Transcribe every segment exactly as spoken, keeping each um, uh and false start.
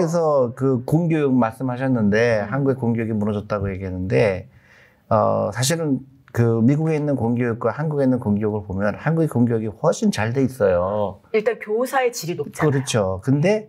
선생님께서 그 공교육 말씀하셨는데 음. 한국의 공교육이 무너졌다고 얘기했는데 어, 사실은 그 미국에 있는 공교육과 한국에 있는 공교육을 보면 한국의 공교육이 훨씬 잘 돼 있어요. 일단 교사의 질이 높잖아요. 그렇죠. 근데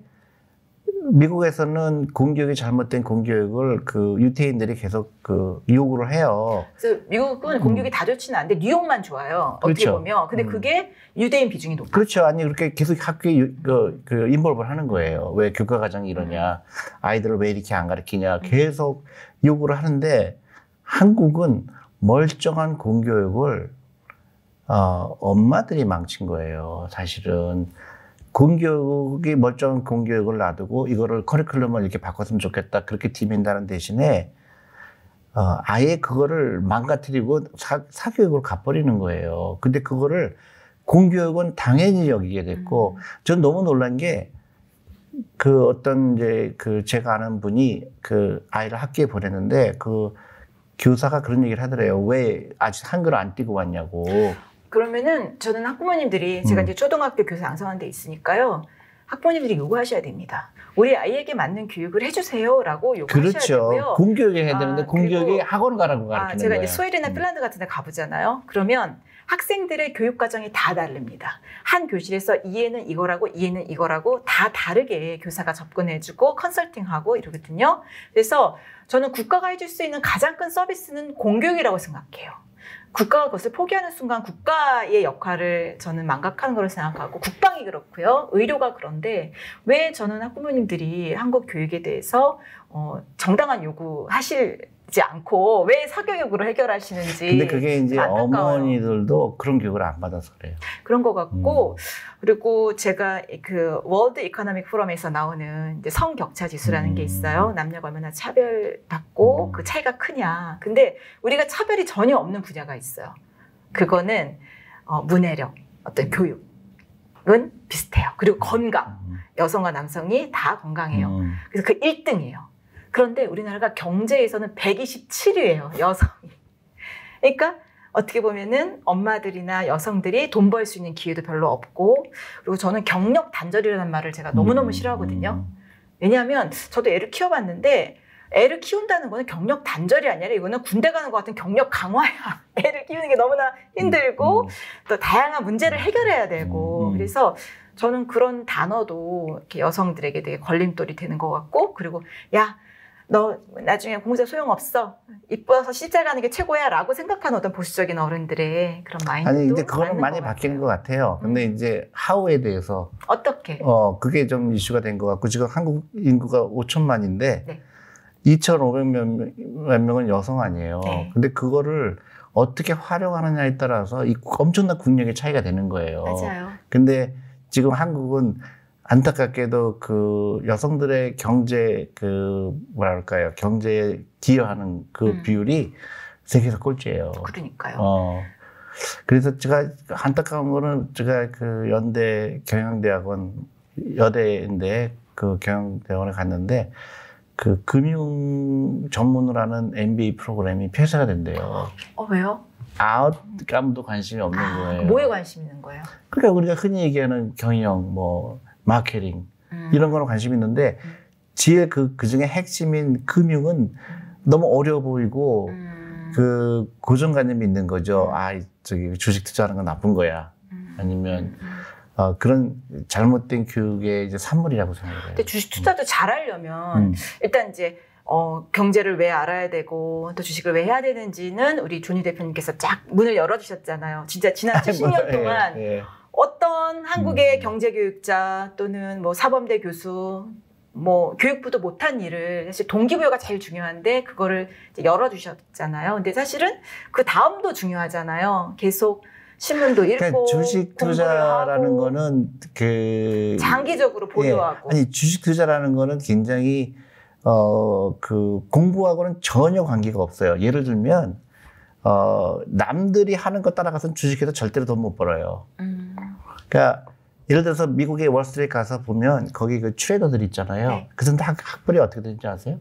미국에서는 공교육이 잘못된 공교육을 그 유태인들이 계속 그 요구를 해요. 그래서 미국은 음. 공교육이 다 좋지는 않은데 뉴욕만 좋아요. 어떻게 그렇죠. 보면. 근데 음. 그게 유대인 비중이 높아요. 그렇죠. 아니 그렇게 계속 학교에 유, 그, 그 인볼브를 하는 거예요. 왜 교과 과정이 이러냐, 아이들을 왜 이렇게 안 가르치냐, 계속 요구를 하는데 한국은 멀쩡한 공교육을 어, 엄마들이 망친 거예요. 사실은 공교육이 멀쩡한 공교육을 놔두고 이거를 커리큘럼을 이렇게 바꿨으면 좋겠다 그렇게 디맨다는 대신에 어, 아예 그거를 망가뜨리고 사, 사교육으로 가버리는 거예요. 근데 그거를 공교육은 당연히 여기게 됐고, 음. 전 너무 놀란 게, 그 어떤 이제 그 제가 아는 분이 그 아이를 학교에 보냈는데, 그 교사가 그런 얘기를 하더래요. 왜 아직 한글을 안 띄고 왔냐고. 그러면은 저는 학부모님들이 제가 음. 이제 초등학교 교사 양성한 데 있으니까요. 학부모님들이 요구하셔야 됩니다. 우리 아이에게 맞는 교육을 해주세요라고 요구하셔야 그렇죠. 되고요. 공교육에 해야 되는데 아, 공교육이 그리고, 학원 가라고 가르치는 아, 제가 거예요. 이제 스웨덴이나 음. 핀란드 같은 데 가보잖아요. 그러면 학생들의 교육 과정이 다 다릅니다. 한 교실에서 이해는 이거라고 이해는 이거라고 다 다르게 교사가 접근해주고 컨설팅하고 이러거든요. 그래서 저는 국가가 해줄 수 있는 가장 큰 서비스는 공교육이라고 생각해요. 국가가 그것을 포기하는 순간 국가의 역할을 저는 망각하는 거로 생각하고, 국방이 그렇고요. 의료가 그런데 왜 저는 학부모님들이 한국 교육에 대해서 어, 정당한 요구하시지 않고 왜 사교육으로 해결하시는지. 근데 그게 이제 안타까워요. 어머니들도 그런 교육을 안 받아서 그래요. 그런 것 같고, 음. 그리고 제가 그 월드 이코노믹 포럼에서 나오는 이제 성격차 지수라는 음. 게 있어요. 남녀가 얼마나 차별받고 음. 그 차이가 크냐. 근데 우리가 차별이 전혀 없는 분야가 있어요. 그거는 어, 문해력, 어떤 교육은 비슷해요. 그리고 건강. 음. 여성과 남성이 다 건강해요. 음. 그래서 그 일 등이에요. 그런데 우리나라가 경제에서는 백이십칠 위예요. 여성이. 그러니까 어떻게 보면은 엄마들이나 여성들이 돈 벌 수 있는 기회도 별로 없고, 그리고 저는 경력 단절이라는 말을 제가 너무너무 싫어하거든요. 왜냐하면 저도 애를 키워봤는데 애를 키운다는 거는 경력 단절이 아니라 이거는 군대 가는 것 같은 경력 강화야. 애를 키우는 게 너무나 힘들고 음. 또 다양한 문제를 해결해야 되고, 음. 그래서 저는 그런 단어도 이렇게 여성들에게 되게 걸림돌이 되는 것 같고, 그리고 야, 너 나중에 공부자 소용없어. 이뻐서 시집 가는 게 최고야 라고 생각하는 어떤 보수적인 어른들의 그런 마인드도 아니 근데 그거는 많이 것 바뀐 같아요. 것 같아요. 근데 음. 이제 하우에 대해서 어떻게? 어 그게 좀 이슈가 된 것 같고, 지금 한국 인구가 오천만인데 네. 이천오백 몇 명은 여성 아니에요. 네. 근데 그거를 어떻게 활용하느냐에 따라서 이 엄청난 국력의 차이가 되는 거예요. 맞아요. 근데 지금 한국은 안타깝게도 그 여성들의 경제 그 뭐랄까요, 경제에 기여하는 그 음. 비율이 세계에서 꼴찌예요. 그러니까요. 어. 그래서 제가 안타까운 거는 제가 그 연대 경영대학원, 여대인데 그 경영대학원에 갔는데 그 금융 전문으로 하는 엠비에이 프로그램이 폐쇄가 된대요. 어, 왜요? 아웃감도 관심이 없는 아, 거예요. 뭐에 관심 있는 거예요? 그러니까 우리가 흔히 얘기하는 경영, 뭐 마케팅 음. 이런 거는 관심이 있는데 음. 지혜 그, 그 중에 핵심인 금융은 음. 너무 어려워 보이고 음. 그 고정관념이 있는 거죠. 음. 아, 저기 주식 투자하는 건 나쁜 거야. 음. 아니면 음. 어, 그런 잘못된 교육의 이제 산물이라고 생각해요. 근데 주식 투자도 잘하려면 음. 일단 이제 어, 경제를 왜 알아야 되고 또 주식을 왜 해야 되는지는 우리 조니 대표님께서 쫙 문을 열어주셨잖아요. 진짜 지난 칠십 년 동안 예, 예. 어떤 한국의 음. 경제교육자 또는 뭐 사범대 교수, 뭐 교육부도 못한 일을, 사실 동기부여가 제일 중요한데 그거를 이제 열어주셨잖아요. 근데 사실은 그 다음도 중요하잖아요. 계속 신문도 읽고 그러니까 주식 투자라는 하고, 거는 그 장기적으로 보유하고. 예. 아니 주식 투자라는 거는 굉장히 어 그 공부하고는 전혀 관계가 없어요. 예를 들면 어 남들이 하는 거 따라가서는 주식해서 절대로 돈 못 벌어요. 음. 그러니까 예를 들어서 미국의 월스트리트 가서 보면 거기 그 트레이더들 있잖아요. 네. 그 사람들 학, 학벌이 어떻게 되는지 아세요?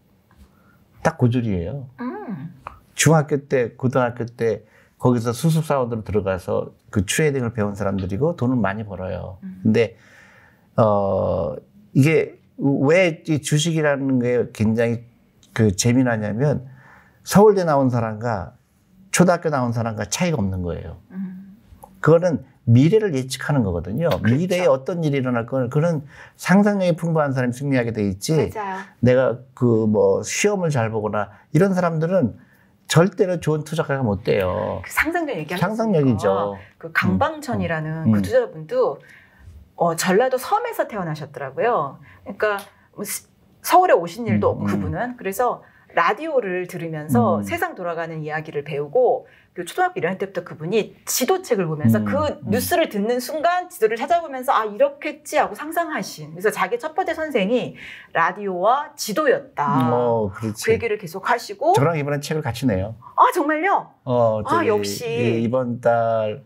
딱 고졸이에요. 음. 중학교 때, 고등학교 때 거기서 수습사원으로 들어가서 그 트레이딩을 배운 사람들이고 돈을 많이 벌어요. 음. 근데 어 이게 왜 이 주식이라는 게 굉장히 그 재미나냐면 서울대 나온 사람과 초등학교 나온 사람과 차이가 없는 거예요. 음. 그거는 미래를 예측하는 거거든요. 그렇죠. 미래에 어떤 일이 일어날 거는 그런 상상력이 풍부한 사람이 승리하게 돼 있지. 맞아요. 내가 그 뭐 시험을 잘 보거나 이런 사람들은 절대로 좋은 투자가가 못 돼요. 그 상상력 얘기하셨으니까 상상력이죠. 그 강방천이라는 음. 그 음. 투자자분도 어, 전라도 섬에서 태어나셨더라고요. 그러니까 뭐 시- 서울에 오신 일도 음, 없고 음. 그분은 그래서 라디오를 들으면서 음. 세상 돌아가는 이야기를 배우고 그리고 초등학교 일 학년 때부터 그분이 지도책을 보면서 음, 그 음. 뉴스를 듣는 순간 지도를 찾아보면서 아 이렇겠지 하고 상상하신 그래서 자기 첫 번째 선생이 라디오와 지도였다. 어, 그렇지. 그 얘기를 계속 하시고 저랑 이번에 책을 같이 내요. 아 정말요? 어, 아, 저기 역시. 이- 이번 달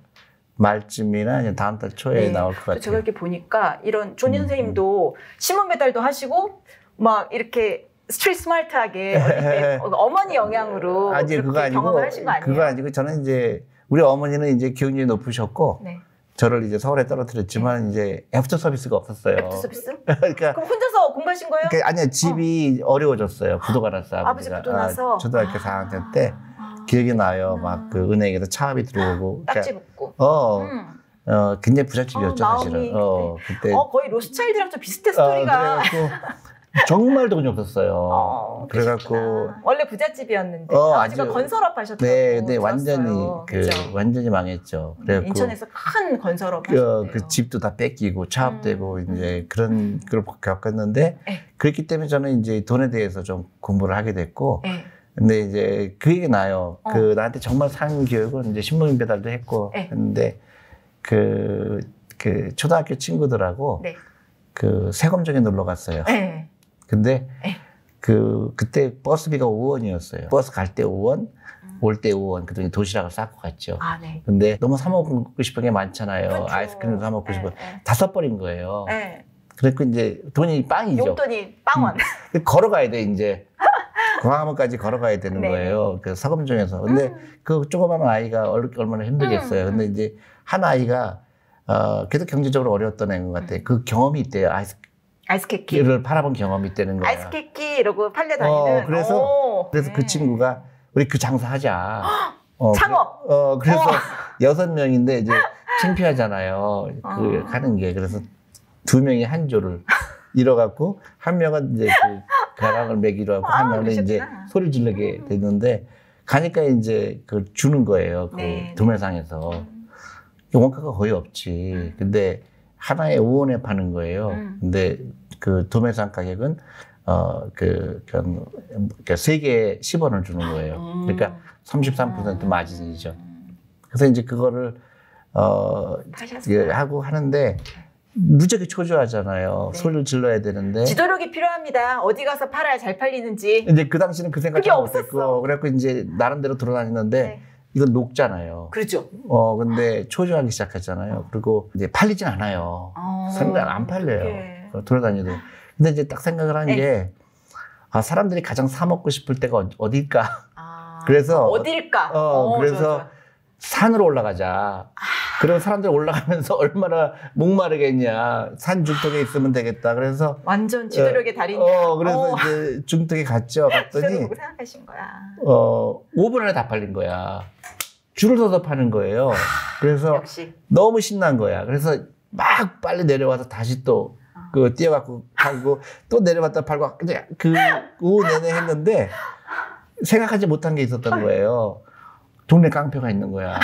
말쯤이나 아니면 다음 달 초에 네. 나올 것 같아요. 제가 이렇게 보니까 이런 존희 음, 선생님도 신문 배달도 하시고 막 이렇게 스트릿 스마트하게 어릴 때 어머니 영향으로 아니 그렇게 그거 아니고 경험을 하신 거 아니에요? 그거 아니고 저는 이제 우리 어머니는 이제 교육률이 높으셨고 네. 저를 이제 서울에 떨어뜨렸지만 이제 애프터 서비스가 없었어요. 애프터 서비스? 그러니까 그럼 혼자서 공부하신 거예요? 그러니까 아니요 집이 어. 려워졌어요 부도가 났어요. 아버지 아버지가. 부도 나서? 아, 초등학교 아. 사 학년 때 아. 기억이 나요. 아. 막 그 은행에서 차압이 들어오고. 딱지 그러니까, 붙고. 어, 음. 어 굉장히 부잣집이었죠 어, 사실은. 마음이 어 그때. 어, 거의 로스차일드랑 좀 비슷해 어, 스토리가. 그래갖고 정말 돈이 없었어요. 어, 그래갖고 그러셨구나. 원래 부잣집이었는데 어, 아버지가 아주- 건설업 하셨다고 네, 근데 들었어요. 완전히 그 그죠? 완전히 망했죠. 그래갖고 인천에서 큰 건설업 그, 하셨대요. 그 집도 다 뺏기고 차압되고 음. 이제 그런 걸 겪었는데 네. 그렇기 때문에 저는 이제 돈에 대해서 좀 공부를 하게 됐고 네. 근데 이제 그 얘기 나요. 어. 그 나한테 정말 상 교육은 이제 신문 배달도 했고 네. 했는데 그, 그 초등학교 친구들하고 네. 그 세검정에 놀러 갔어요. 네. 근데 네. 그 그때 버스비가 오 원이었어요. 버스 갈 때 오 원, 음. 올 때 오 원. 그동안 도시락을 싸고 갔죠. 아, 네. 근데 너무 사 먹고 싶은 게 많잖아요. 그렇죠. 아이스크림도 사 먹고 싶어. 네, 다섯 벌인 거예요. 네. 네. 그래서 이제 돈이 빵이죠. 용돈이 빵원. 음. 걸어가야 돼 이제. 광화문까지 걸어가야 되는 네. 거예요. 그 서검정에서. 근데 음. 그 조그마한 아이가 얼- 얼마나 힘들겠어요. 음. 근데 이제 한 아이가 어, 계속 경제적으로 어려웠던 애인 것 같아요. 그 경험이 있대요. 아이스케키. 아이스크림을 팔아본 경험이 있다는 거야. 아이스케키 이러고 팔려다니는. 어, 그래서- 오. 그래서 그 네. 친구가 우리 그 장사하자. 어, 창업. 그, 어, 그래서 어. 여섯 명인데 이제 창피하잖아요. 그 어. 하는 게. 그래서 두 명이 한 조를 잃어갖고 한 명은 이제 그 가랑을 매기로 하고 아, 한 명은 이제 그러셨구나. 소리 지르게 됐는데 가니까 이제 그 주는 거예요. 그 네, 도매상에서. 음. 원가가 거의 없지. 근데 하나에 오 원에 파는 거예요. 음. 근데 그 도매상 가격은 어, 그, 그, 그 세 개에 십 원을 주는 거예요. 음. 그러니까 삼십삼 퍼센트 마진이죠. 음. 그래서 이제 그거를, 어, 하셨어요. 예, 하고 하는데 무지하게 초조하잖아요. 네. 소리를 질러야 되는데. 지도력이 필요합니다. 어디 가서 팔아야 잘 팔리는지. 이제 그 당시는 그 생각이 그게 없었어. 못했고, 그래갖고 이제 나름대로 돌아다녔는데, 네. 이건 녹잖아요. 그렇죠. 어, 근데 초조하기 시작했잖아요. 그리고 이제 팔리진 않아요. 어. 생각 안 팔려요. 그게. 돌아다녀도. 근데 이제 딱 생각을 한 네. 게, 아, 사람들이 가장 사먹고 싶을 때가 어- 어딜까? 아, 그래서- 어딜까? 어, 그래서 좋아, 좋아. 산으로 올라가자. 그럼 사람들이 올라가면서 얼마나 목마르겠냐. 산 중턱에 있으면 되겠다. 그래서, 완전 지도력의 달인. 어, 그래서 어. 이제 중턱에 갔죠. 지도력 갔더니, 보고 생각하신 거야. 어, 오 분 안에 다 팔린 거야. 줄을 서서 파는 거예요. 그래서 역시. 너무 신난 거야. 그래서 막 빨리 내려와서 다시 또, 그, 뛰어갖고 팔고, 또 내려갔다 팔고, 근데 그, 오후 내내 했는데, 생각하지 못한 게 있었던 거예요. 동네 깡패가 있는 거야.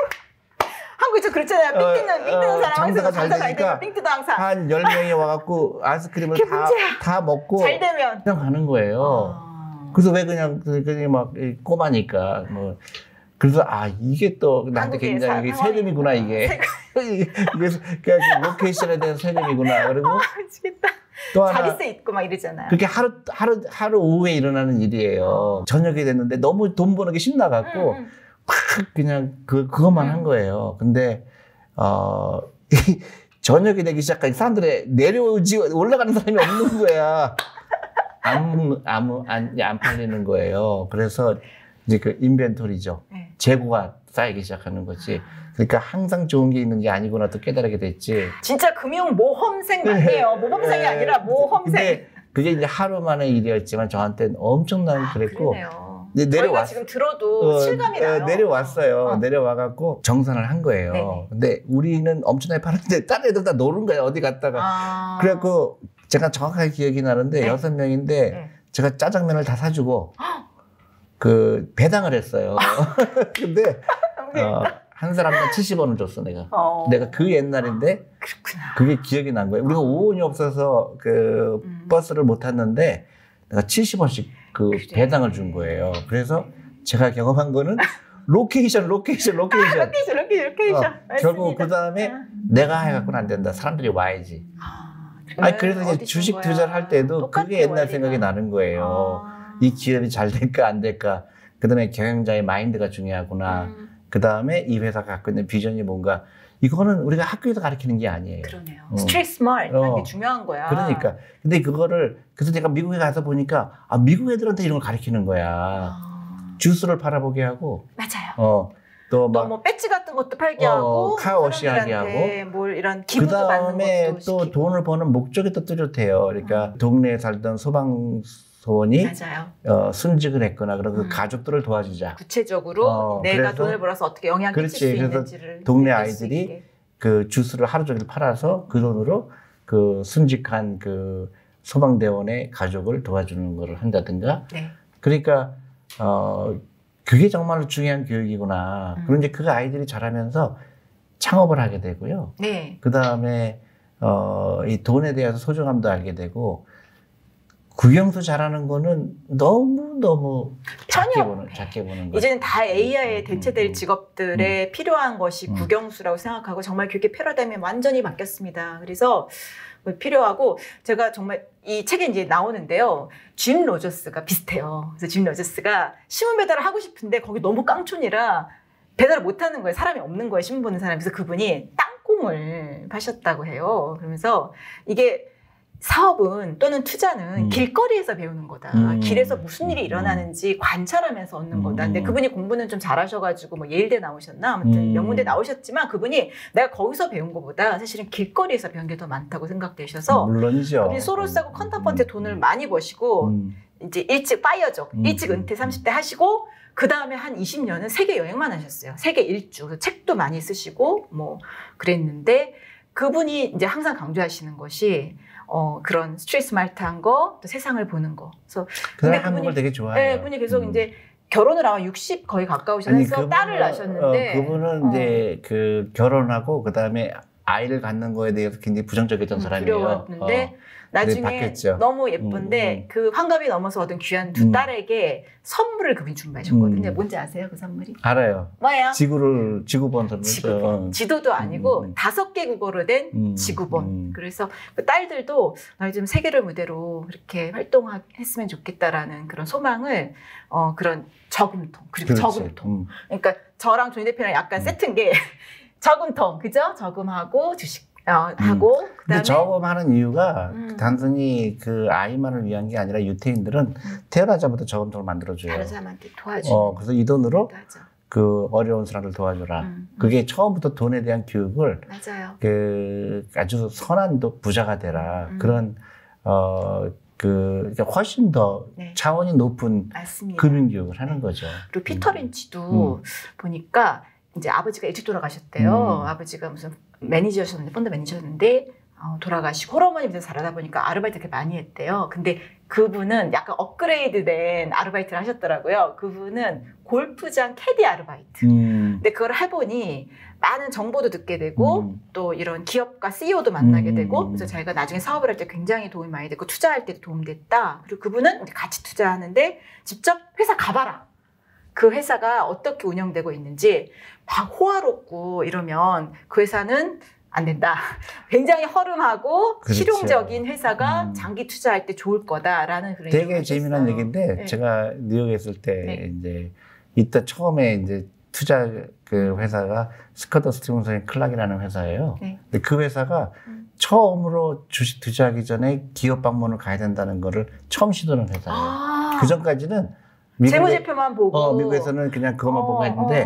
한국에서 그렇잖아요. 삥 뜨는, 어, 삥 뜨는 어, 사람 장사가 잘 장사 잘 되니까 되면 삥 뜯어 항상. 한 열 명이 와갖고 아이스크림을 그게 다, 문제야. 다 먹고, 잘 되면. 그냥 가는 거예요. 아. 그래서 왜 그냥, 그냥 막 꼬마니까, 뭐. 그래서, 아, 이게 또 나한테 한국의 굉장히 사- 세금이구나, 이게. 이게, 그러니까 로케이션에 대한 세금이구나. 그리고 아, 미치겠다. 또 하나. 자릿세 있고 막 이러잖아요. 그렇게 하루, 하루, 하루 오후에 일어나는 일이에요. 저녁이 됐는데 너무 돈 버는 게 신나갖고, 음, 음. 팍 그냥 그, 그것만 음. 한 거예요. 근데, 어, 이 저녁이 되기 시작하니 사람들이 내려오지, 올라가는 사람이 없는 거야. 아무, 아무, 안, 안 팔리는 거예요. 그래서 이제 그 인벤토리죠. 네. 재고가 쌓이기 시작하는 거지. 그러니까 항상 좋은 게 있는 게 아니구나 또 깨달게 됐지. 진짜 금융 모험생 맞네요. 모범생이 아니라 모험생. 근데 그게 이제 하루 만의 일이었지만 저한테는 엄청나게 아, 그랬고. 그러네요. 이제 저희가 내려왔, 지금 들어도 어, 실감이 어, 나요. 내려왔어요. 어. 내려와갖고 정산을 한 거예요. 네네. 근데 우리는 엄청나게 팔았는데 다른 애들 다 노는 거야. 어디 갔다가. 아. 그래갖고 제가 정확하게 기억이 나는데 네. 여섯 명인데 네. 제가 짜장면을 다 사주고 그 배당을 했어요. 근데 어, 한 사람당 칠십 원을 줬어 내가. 어. 내가 그 옛날인데 그렇구나. 그게 기억이 난 거예요. 우리가 오 원이 없어서 그 음. 버스를 못 탔는데 내가 칠십 원씩 그 그래. 배당을 준 거예요. 그래서 제가 경험한 거는 로케이션, 로케이션, 로케이션. 로케이션, 로케이션, 로케이션. 어, 결국 그 다음에 아. 내가 해갖고는 안 된다. 사람들이 와야지. 아, 아니 그래서 이제 어디 주식 쓴 거야? 투자를 할 때도 똑같아, 그게 옛날 원리가. 생각이 나는 거예요. 아. 이 기업이 잘 될까 안 될까. 그 다음에 경영자의 마인드가 중요하구나. 음, 그 다음에 이 회사가 갖고 있는 비전이 뭔가. 이거는 우리가 학교에서 가르치는 게 아니에요. 그러네요. 어. 스트리트 스마트 하는 어. 게 중요한 거야. 그러니까. 근데 그거를 그래서 내가 미국에 가서 보니까 아 미국 애들한테 이런 걸 가르치는 거야. 아. 주스를 팔아보게 하고 맞아요. 어 또 막 또 뭐 배지 같은 것도 팔게 어, 하고 카오시 하게 사람들한테 뭘 이런 그 기부도 받는 다음에 것도 또 시키고. 돈을 버는 목적이 또 뚜렷해요. 그러니까 동네에 살던 소방서원이 맞아요. 어, 순직을 했거나 그런 그 음. 가족들을 도와주자. 구체적으로 어, 내가 그래서- 돈을 벌어서 어떻게 영향 그렇지. 끼칠 수 그래서 있는지를 동네 느낄 수 아이들이 있게. 그 주스를 하루 종일 팔아서 그 돈으로 그 순직한 그 소방대원의 가족을 도와주는 거를 한다든가. 네. 그러니까 어 그게 정말로 중요한 교육이구나. 음. 그런데 그 아이들이 자라면서 창업을 하게 되고요. 네. 그 다음에 어, 이 돈에 대해서 소중함도 알게 되고 국영수 잘하는 거는 너무 너무 작게 편이 보는 없네. 작게 보는 거죠. 이제는 다 에이아이에 대체될 음, 직업들에 필요한 것이 음. 국영수라고 생각하고 정말 교육의 패러다임이 완전히 바뀌었습니다. 그래서 뭐 필요하고 제가 정말 이 책에 이제 나오는데요. 짐 로저스가 비슷해요. 그래서 짐 로저스가 신문 배달을 하고 싶은데 거기 너무 깡촌이라 배달을 못 하는 거예요. 사람이 없는 거예요. 신문 보는 사람이. 그래서 그분이 땅콩을 파셨다고 해요. 그러면서 이게 사업은 또는 투자는 음. 길거리에서 배우는 거다. 음. 길에서 무슨 일이 음. 일어나는지 관찰하면서 얻는 거다. 근데 음. 그분이 공부는 좀 잘하셔가지고 뭐 예일대 나오셨나? 아무튼 음. 명문대 나오셨지만 그분이 내가 거기서 배운 것보다 사실은 길거리에서 배운 게 더 많다고 생각되셔서 물론이죠. 우리 소로스하고 컨텀펀트에 음. 돈을 많이 버시고 음. 이제 일찍 파이어족, 음. 일찍 은퇴 삼십 대 하시고 그 다음에 한 이십 년은 세계 여행만 하셨어요. 세계 일주. 그래서 책도 많이 쓰시고 뭐 그랬는데 그분이 이제 항상 강조하시는 것이 어, 그런 스트리트 스마트한 거, 또 세상을 보는 거. 그래서 그 사람 근데 한국을 그분이- 되게 좋아해요. 네, 그분이 계속 음. 이제 결혼을 아마 육십 거의 가까우셔서 딸을 낳으셨는데 어, 그분은 어. 이제 그 결혼하고 그 다음에 아이를 갖는 거에 대해서 굉장히 부정적이었던 음, 사람이에요. 두려웠는데 어. 나중에 바뀌었죠. 너무 예쁜데 음, 음. 그 환갑이 넘어서 얻은 귀한 두 음. 딸에게 선물을 그분이 준비하셨거든요. 음. 뭔지 아세요? 그 선물이? 알아요. 뭐예요? 지구를 지구본선을 지구본. 지도도 아니고 음, 음. 다섯 개 국어로 된 음, 지구본. 음. 그래서 그 딸들도 나 요즘 세계를 무대로 이렇게 활동했으면 좋겠다라는 그런 소망을 어 그런 저금통 그리고 그렇지. 저금통. 음. 그러니까 저랑 조니 대표랑 약간 음. 세트인 게 저금통, 그죠? 저금하고 주식 어, 하고 근데 그다음에 저금하는 이유가 음. 단순히 그 아이만을 위한 게 아니라 유태인들은 태어나자마자 저금통을 만들어줘요. 다른 사람한테 도와주는 어, 그래서 이 돈으로 것도 하죠. 그 어려운 사람들 도와줘라. 음, 음. 그게 처음부터 돈에 대한 교육을 맞아요. 그 아주 선한 도- 부자가 되라. 음. 그런 어, 그 훨씬 더 네. 차원이 높은 맞습니다. 금융교육을 하는 거죠. 그리고 피터 음. 린치도 음. 보니까 이제 아버지가 일찍 돌아가셨대요. 음. 아버지가 무슨 매니저셨는데 펀드 매니저였는데 어, 돌아가시고 홀어머니 밑에서 살아다 보니까 아르바이트 되게 많이 했대요. 근데 그분은 약간 업그레이드된 아르바이트를 하셨더라고요. 그분은 골프장 캐디 아르바이트. 음. 근데 그걸 해보니 많은 정보도 듣게 되고 음. 또 이런 기업가 씨이오도 만나게 음. 되고 그래서 자기가 나중에 사업을 할 때 굉장히 도움이 많이 됐고 투자할 때도 도움됐다. 그리고 그분은 이제 같이 투자하는데 직접 회사 가봐라. 그 회사가 어떻게 운영되고 있는지 막 호화롭고 이러면 그 회사는 안 된다. 굉장히 허름하고 그렇죠. 실용적인 회사가 음. 장기 투자할 때 좋을 거다라는 그런 되게 얘기를 재미난 하셨어요. 얘기인데 네. 제가 뉴욕에 있을 때 네. 이제 이때 처음에 이제 투자 그 회사가 스커터 스티븐슨 클락이라는 회사예요. 네. 근데 그 회사가 음. 처음으로 주식 투자하기 전에 기업 방문을 가야 된다는 거를 처음 시도하는 회사예요. 아, 그 전까지는 미국에, 재무제표만 보고 어, 미국에서는 그냥 그것만 어, 보고 했는데 어.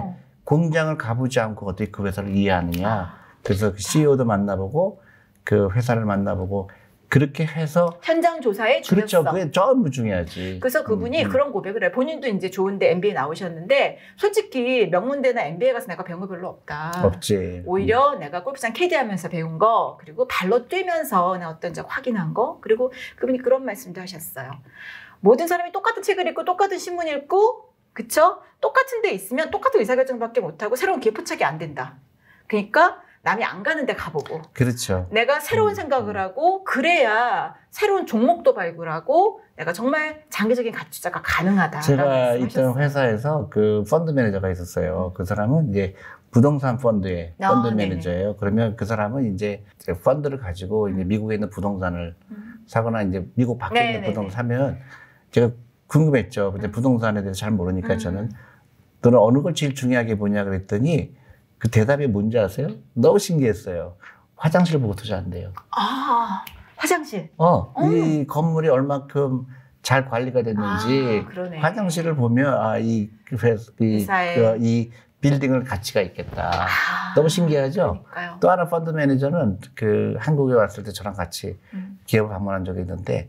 공장을 가보지 않고 어떻게 그 회사를 이해하느냐. 그래서 그 씨이오도 만나보고 그 회사를 만나보고 그렇게 해서 현장 조사에 중요성. 그렇죠. 그게 전부 중요하지. 그래서 그분이 음, 음. 그런 고백을 해. 본인도 이제 좋은데 엠비에이 나오셨는데 솔직히 명문대나 엠비에이 가서 내가 배운 거 별로 없다. 없지. 오히려 음. 내가 골프장 캐디하면서 배운 거 그리고 발로 뛰면서 내 어떤 적 확인한 거 그리고 그분이 그런 말씀도 하셨어요. 모든 사람이 똑같은 책을 읽고 똑같은 신문 읽고 그쵸? 똑같은 데 있으면 똑같은 의사결정밖에 못하고 새로운 기회 포착이 안 된다. 그러니까 남이 안 가는 데 가보고 그렇죠. 내가 새로운 음, 생각을 하고 그래야 새로운 종목도 발굴하고 내가 정말 장기적인 가치 투자가 가능하다. 제가 있던 회사에서 그 펀드 매니저가 있었어요. 그 사람은 이제 부동산 펀드의 아, 펀드 네네. 매니저예요. 그러면 그 사람은 이제 펀드를 가지고 이제 미국에 있는 부동산을 음. 사거나 이제 미국 밖에 있는 네네네. 부동산 사면 제가 궁금했죠. 근데 음. 부동산에 부동산에 대해서 잘 모르니까 음. 저는 너는 어느 걸 제일 중요하게 보냐 그랬더니 그 대답이 뭔지 아세요? 너무 신기했어요. 화장실 보고 투자한대요. 아 화장실. 어, 음. 이 건물이 얼마큼 잘 관리가 됐는지 아, 그러네. 화장실을 보면 아, 이, 회사, 이, 회사에. 그, 이 빌딩을 가치가 있겠다. 아, 너무 신기하죠? 그러니까요. 또 하나 펀드 매니저는 그 한국에 왔을 때 저랑 같이 음. 기업을 방문한 적이 있는데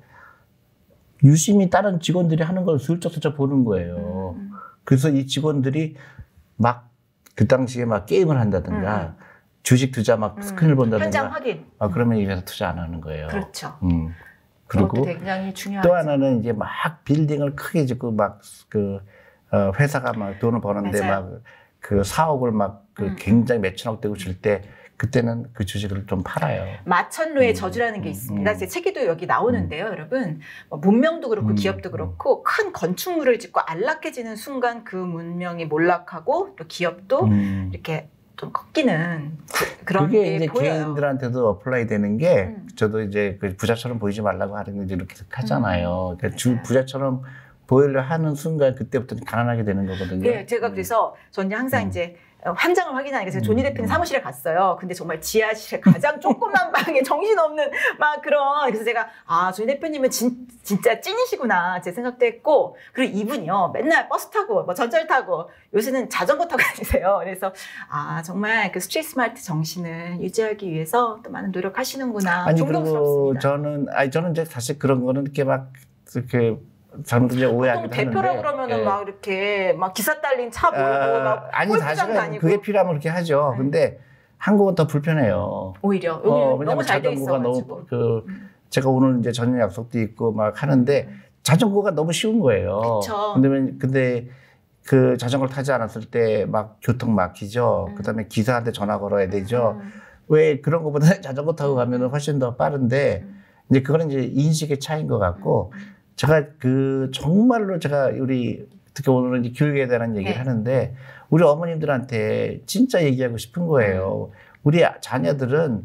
유심히 다른 직원들이 하는 걸 슬쩍슬쩍 보는 거예요. 음. 그래서 이 직원들이 막 그 당시에 막 게임을 한다든가 음. 주식 투자 막 음. 스크린을 본다든가 현장 확인. 아, 그러면 이 회사 투자 안 하는 거예요. 그렇죠. 음. 그리고 그것도 굉장히 중요하죠. 또 하나는 이제 막 빌딩을 크게 짓고 막 그 어, 회사가 막 돈을 버는데 맞아요. 막 그 사억을 막 그 음. 굉장히 몇천억 되고 줄 때 그때는 그 주식을 좀 팔아요. 마천루의 음, 저주라는 게 음, 있습니다. 음. 제 책에도 여기 나오는데요, 여러분. 뭐 문명도 그렇고 음, 기업도 음. 그렇고 큰 건축물을 짓고 안락해지는 순간 그 문명이 몰락하고 또 기업도 음. 이렇게 좀 꺾이는 그, 그런 그게 게 이제 보여요. 개인들한테도 어플라이 되는 게 음. 저도 이제 그 부자처럼 보이지 말라고 하는 게 이렇게 하잖아요. 그러니까 주 맞아요. 부자처럼 보이려 하는 순간 그때부터 가난하게 되는 거거든요. 네, 제가 음. 그래서 저는 항상 음. 이제 환장을 확인하니까 제가 음, 조니 대표님 음. 사무실에 갔어요. 근데 정말 지하실에 가장 조그만 방에 정신없는 막 그런 그래서 제가 아 조니 대표님은 진, 진짜 찐이시구나 제 생각도 했고 그리고 이분이요 맨날 버스 타고 뭐 전철 타고 요새는 자전거 타고 다니세요. 그래서 아 정말 그 스트리트 스마트 정신을 유지하기 위해서 또 많은 노력하시는구나. 아니 그리고 존경스럽습니다. 저는 아니 저는 이제 사실 그런 거는 이렇게 막 이렇게 저는 이제 보통 오해하기도 대표라 하는데 그러면은 예. 막 이렇게 막 기사 딸린 차 몰고 아, 막 아니 골프장 사실은 다니고 그게 필요하면 그렇게 하죠. 네. 근데 한국은 더 불편해요. 오히려 여기 어, 너무 왜냐면 잘 돼 자전거가 있어가지고 너무 그 음. 제가 오늘 이제 저녁 약속도 있고 막 하는데 자전거가 너무 쉬운 거예요. 그쵸. 근데 근데 그 자전거를 타지 않았을 때 막 교통 막히죠. 음. 그다음에 기사한테 전화 걸어야 되죠. 음. 왜 그런 것보다 자전거 타고 가면은 훨씬 더 빠른데 음. 이제 그거는 이제 인식의 차이인 것 같고 제가 그 정말로 제가 우리 특히 오늘은 이제 교육에 대한 얘기를 네. 하는데 우리 어머님들한테 진짜 얘기하고 싶은 거예요. 우리 자녀들은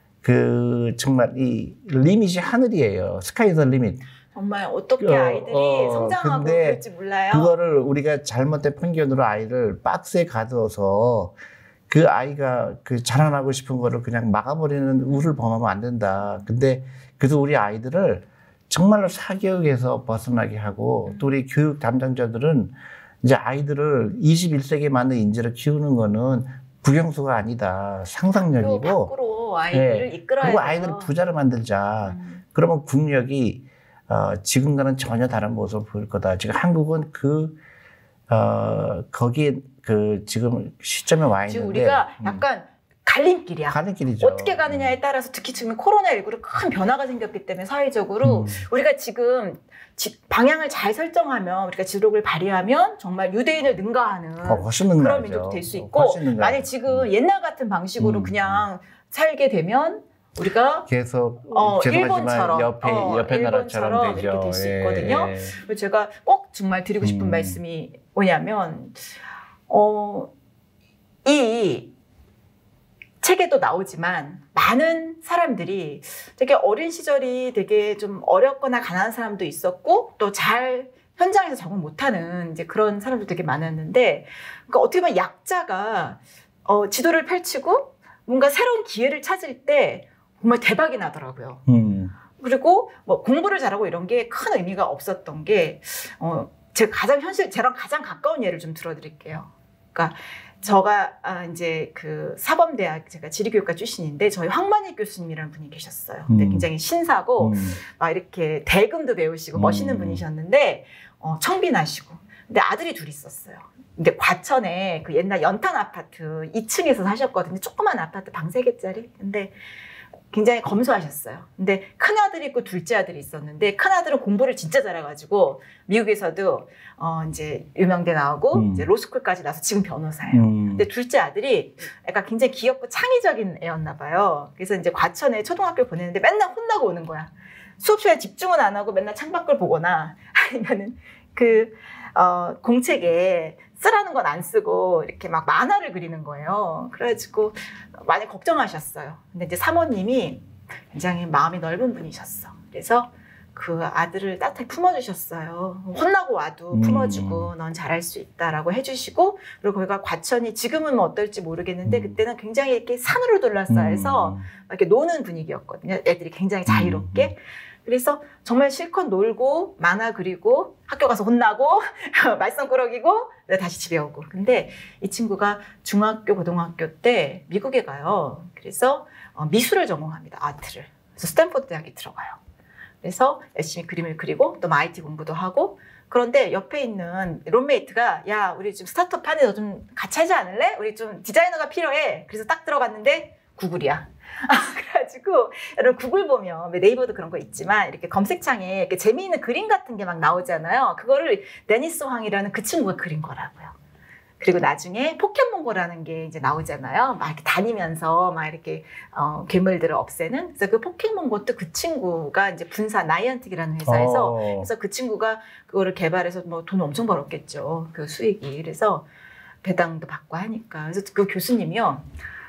그 정말 이 리밋이 하늘이에요. 스카이 더 리밋. 정말 어떻게 어, 아이들이 어, 성장하고 근데 그럴지 몰라요. 그거를 우리가 잘못된 편견으로 아이를 박스에 가둬서 그 아이가 그 자라나고 싶은 거를 그냥 막아버리는 우를 범하면 안 된다. 근데 그래서 우리 아이들을 정말로 사교육에서 벗어나게 하고 또 우리 교육 담당자들은 이제 아이들을 이십일 세기에 맞는 인재를 키우는 거는 국영수가 아니다. 상상력이고 밖으로 아이들을 네. 이끌어야 그리고 돼요. 아이들을 부자로 만들자. 음. 그러면 국력이 어, 지금과는 전혀 다른 모습을 보일 거다. 지금 한국은 그 어, 거기에 그 지금 시점에 와 있는데 지금 우리가 음, 약간 갈림길이야. 가는 길이죠. 어떻게 가느냐에 따라서 특히 지금 코로나십구로 큰 변화가 생겼기 때문에 사회적으로 음. 우리가 지금 지, 방향을 잘 설정하면 우리가 지도력을 발휘하면 정말 유대인을 능가하는 어, 훨씬 그런 능가하죠. 민족도 될 수 어, 있고 훨씬 능가하죠. 만약 지금 옛날 같은 방식으로 음. 그냥 살게 되면 우리가 계속 어, 죄송하지만 일본처럼, 옆에 어, 옆에 나라처럼 일본처럼 되죠. 이렇게 될수 예, 있거든요. 예. 그래서 제가 꼭 정말 드리고 싶은 음. 말씀이 뭐냐면 어, 이 책에도 나오지만 많은 사람들이 되게 어린 시절이 되게 좀 어렵거나 가난한 사람도 있었고 또 잘 현장에서 적응 못하는 이제 그런 사람도 되게 많았는데 그러니까 어떻게 보면 약자가 어, 지도를 펼치고 뭔가 새로운 기회를 찾을 때 정말 대박이 나더라고요. 음. 그리고 뭐 공부를 잘하고 이런 게 큰 의미가 없었던 게 어, 제가 가장 현실, 저랑 가장 가까운 예를 좀 들어드릴게요. 그러니까 저가 아, 이제 그 사범대학 제가 지리교육과 출신인데 저희 황만희 교수님이라는 분이 계셨어요. 근데 음. 굉장히 신사고 음. 막 이렇게 대금도 배우시고 음. 멋있는 분이셨는데 어, 청빈하시고 근데 아들이 둘이 있었어요. 근데 과천에 그 옛날 연탄 아파트 이 층에서 사셨거든요. 조그만 아파트 방 세 개짜리. 근데 굉장히 검소하셨어요. 근데 큰 아들이 있고 둘째 아들이 있었는데 큰 아들은 공부를 진짜 잘해가지고 미국에서도 어 이제 유명대 나오고 음. 이제 로스쿨까지 나서 지금 변호사예요. 음. 근데 둘째 아들이 약간 굉장히 귀엽고 창의적인 애였나 봐요. 그래서 이제 과천에 초등학교 보내는데 맨날 혼나고 오는 거야. 수업 시간에 집중은 안 하고 맨날 창밖을 보거나 아니면은 그 어, 공책에 쓰라는 건 안 쓰고 이렇게 막 만화를 그리는 거예요. 그래가지고 많이 걱정하셨어요. 근데 이제 사모님이 굉장히 마음이 넓은 분이셨어. 그래서 그 아들을 따뜻하게 품어주셨어요. 혼나고 와도 음. 품어주고 넌 잘할 수 있다라고 해주시고 그리고 거기가 과천이 지금은 뭐 어떨지 모르겠는데 음. 그때는 굉장히 이렇게 산으로 둘러싸여서 음. 이렇게 노는 분위기였거든요. 애들이 굉장히 자유롭게. 그래서 정말 실컷 놀고 만화 그리고 학교 가서 혼나고 말썽꾸러기고 다시 집에 오고. 근데 이 친구가 중학교 고등학교 때 미국에 가요. 그래서 미술을 전공합니다. 아트를. 그래서 스탠포드 대학에 들어가요. 그래서 열심히 그림을 그리고 또 아이티 공부도 하고 그런데 옆에 있는 룸메이트가 야 우리 좀 스타트업 하는데 너 좀 같이 하지 않을래? 우리 좀 디자이너가 필요해. 그래서 딱 들어갔는데 구글이야. 그래가지고 여러분 구글 보면 네이버도 그런 거 있지만 이렇게 검색창에 이렇게 재미있는 그림 같은 게 막 나오잖아요. 그거를 데니스 황이라는 그 친구가 그린 거라고요. 그리고 나중에 포켓몬고라는 게 이제 나오잖아요. 막 이렇게 다니면서 막 이렇게 어, 괴물들을 없애는. 그래서 그 포켓몬고도 그 친구가 이제 분사 나이언틱이라는 회사에서 어. 그래서 그 친구가 그거를 개발해서 뭐 돈 엄청 벌었겠죠. 그 수익이. 그래서 배당도 받고 하니까. 그래서 그 교수님이요.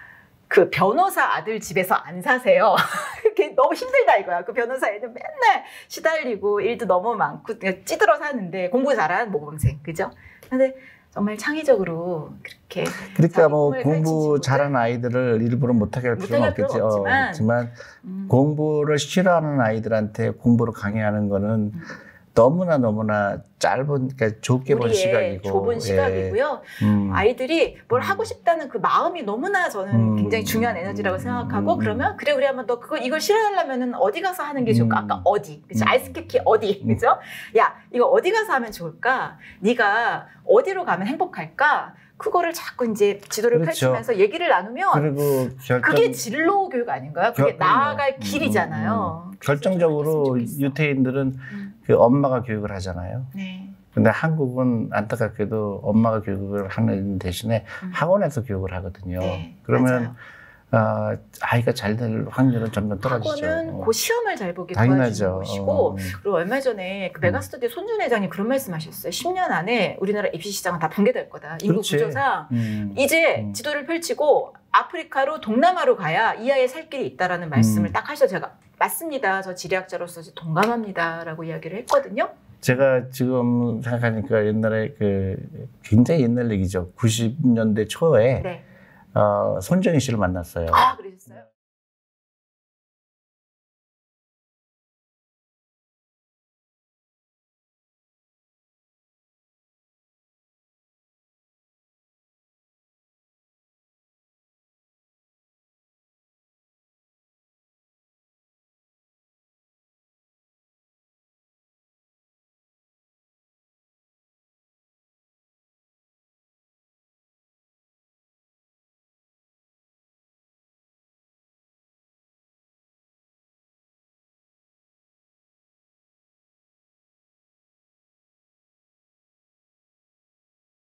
그 변호사 아들 집에서 안 사세요. 그게 너무 힘들다 이거야. 그 변호사 애는 맨날 시달리고 일도 너무 많고 그냥 찌들어 사는데 공부 잘하는 모범생. 그죠? 근데 정말 창의적으로 그렇게 그러니까 뭐 꿈을 공부 펼친 잘하는 아이들을 일부러 못하게 할 필요는 못하게 할 없겠지. 필요는 어, 없지만, 그렇지만 음. 공부를 싫어하는 아이들한테 공부를 강요하는 거는 음. 너무나 너무나 짧은, 그러니까 좁게 본 우리의 시각이고. 좁은 예. 시각이고요. 음. 아이들이 뭘 음. 하고 싶다는 그 마음이 너무나 저는 음. 굉장히 중요한 에너지라고 음. 생각하고 음. 그러면 그래 우리 한번 너 그거 이걸 실현하려면은 어디 가서 하는 게 좋을까? 음. 아까 어디, 그치? 음. 아이스케키 어디, 그죠? 야 이거 어디 가서 하면 좋을까? 네가 어디로 가면 행복할까? 그거를 자꾸 이제 지도를 그렇죠. 펼치면서 얘기를 나누면 그리고 결정, 그게 진로 교육 아닌가요? 그게 결- 나아갈 음, 길이잖아요. 음, 음. 결정적으로 그랬으면 좋겠어. 유태인들은 음. 그 엄마가 교육을 하잖아요. 네. 근데 한국은 안타깝게도 엄마가 교육을 하는 대신에 음. 학원에서 교육을 하거든요. 네, 그러면 어, 아이가 잘 될 확률은 점점 떨어지죠. 학원은 어. 그 시험을 잘 보게 당연하죠. 도와주는 곳이고 어. 그리고 얼마 전에 그 메가스터디 손준 회장이 그런 말씀하셨어요. 십 년 안에 우리나라 입시 시장은 다 붕괴될 거다. 인구 그렇지. 구조상 음. 이제 음. 지도를 펼치고 아프리카로 동남아로 가야 이 아이의 살 길이 있다라는 말씀을 음. 딱 하셔서 제가 맞습니다. 저 지리학자로서 동감합니다라고 이야기를 했거든요. 제가 지금 생각하니까 옛날에 그 굉장히 옛날 얘기죠. 구십 년대 초에 네. 어, 손정희 씨를 만났어요. 아 그러셨어요?